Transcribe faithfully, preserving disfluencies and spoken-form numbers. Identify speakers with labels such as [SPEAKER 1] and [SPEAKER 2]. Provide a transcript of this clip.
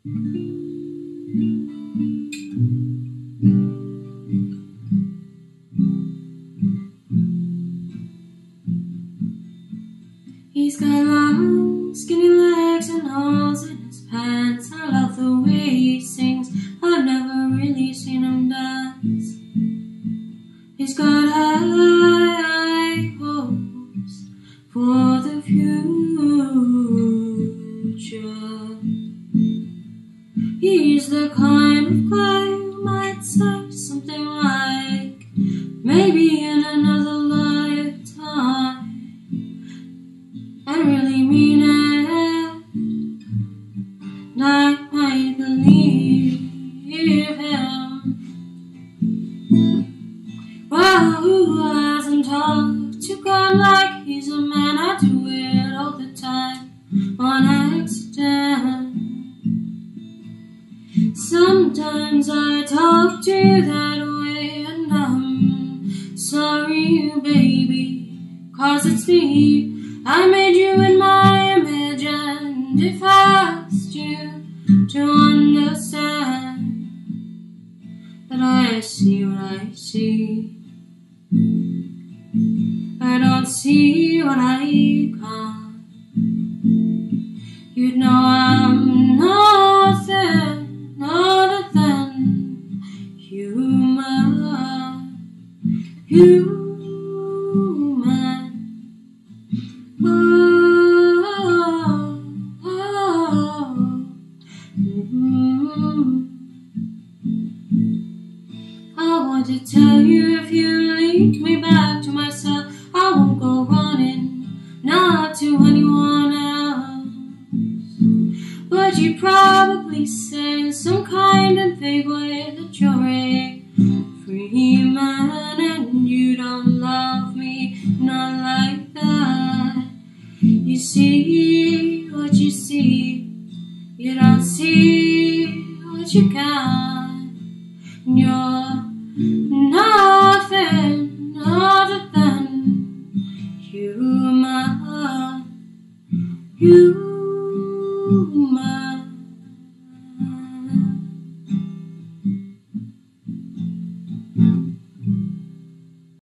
[SPEAKER 1] He's got long, skinny legs and holes in his pants. I love the way he sings. I've never really seen him dance. He's got high, high hopes for the future. He's the kind of guy who might say something like, maybe in another lifetime. I really mean it, and I might believe him. Well, who hasn't talked to God like he's a man? I do it all the time on accident. Sometimes I talk to you that way, and I'm sorry, baby, 'cause it's me. I made you in my image, and if I asked you to understand that I see what I see, I don't see what I can't, you'd know I'm nothing other than human, human. Oh, oh, mm-hmm. I want to tell you, if you lead me back to myself, I won't go running, not to anyone else. But you probably say in some kind of vague way that you're a free man, and you don't love me, not like that. You see what you see, you don't see what you got. You're nothing other than human, human.